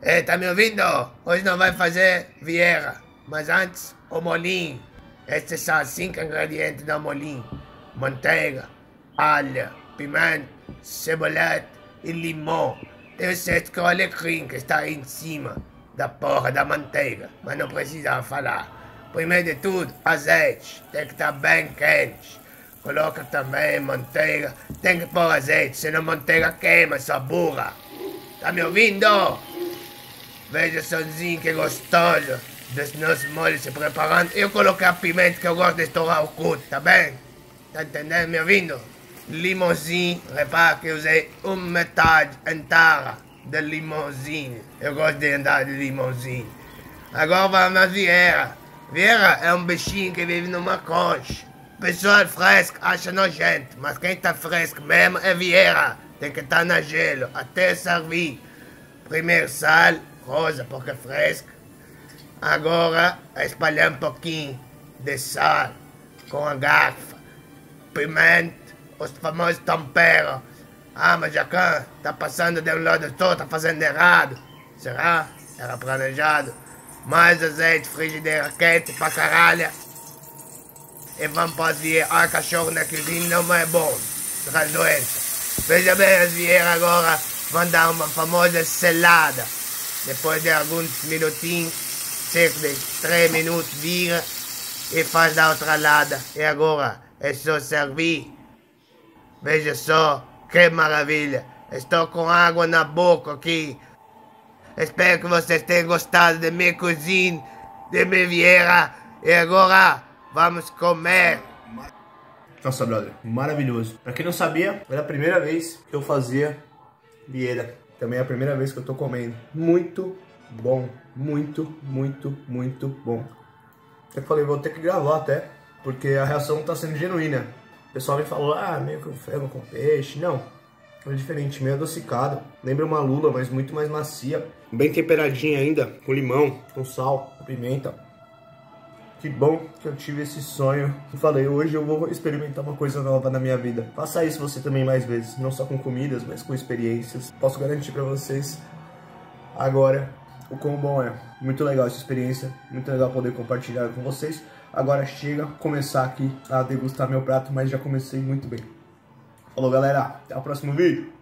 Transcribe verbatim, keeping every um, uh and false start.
É, tá me ouvindo? Hoje não vai fazer Vieira, mas antes o molinho. Estes são os cinco ingredientes do molinho: manteiga, alho, pimenta, cebolete e limão. Tem o sexto que é o alecrim que está aí em cima da porra da manteiga, mas não precisa falar. Primeiro de tudo, azeite, tem que estar bem quente. Coloca também manteiga, tem que pôr azeite, senão a manteiga queima, sua burra. Tá me ouvindo? Veja sonzinho que gostoso dos nossos molhos se preparando. Eu coloquei a pimenta que eu gosto de estourar o cu, tá bem? Tá entendendo? Me ouvindo? Limãozinho, repara que eu usei uma metade inteira de limãozinho. Eu gosto de andar de limãozinho. Agora vamos na Vieira. Vieira é um bichinho que vive numa concha. O pessoal fresco acha nojento, mas quem tá fresco mesmo é Vieira. Tem que estar na gelo até servir. Primeiro sal, rosa porque é fresco. Agora espalhar um pouquinho de sal com a garfa. Pimenta, os famosos temperos. Ah, mas Jacan, tá passando de um lado todo, tá fazendo errado. Será? Era planejado. Mais azeite, frigideira quente pra caralho. E vamos para as vieiras. Ah, cachorro na cozinha não é bom. Traz doença. Veja bem, as vieiras agora vão dar uma famosa selada. Depois de alguns minutinhos, cerca de três minutos, vira e faz da outra lado. E agora é só servir. Veja só, que maravilha. Estou com água na boca aqui. Espero que vocês tenham gostado de minha cozinha, de minha vieira. E agora, vamos comer. Nossa, brother, maravilhoso. Pra quem não sabia, era a primeira vez que eu fazia vieira. Também é a primeira vez que eu tô comendo. Muito bom. Muito, muito, muito bom. Eu falei, vou ter que gravar até, porque a reação tá sendo genuína. O pessoal me falou, ah, meio que frango com peixe. Não, é diferente, meio adocicado. Lembra uma lula, mas muito mais macia. Bem temperadinha ainda, com limão, com sal, com pimenta. Que bom que eu tive esse sonho. Eu falei, hoje eu vou experimentar uma coisa nova na minha vida. Faça isso você também mais vezes, não só com comidas, mas com experiências. Posso garantir pra vocês agora o quão bom é. Muito legal essa experiência, muito legal poder compartilhar com vocês. Agora chega começar aqui a degustar meu prato, mas já comecei muito bem. Falou, galera, até o próximo vídeo.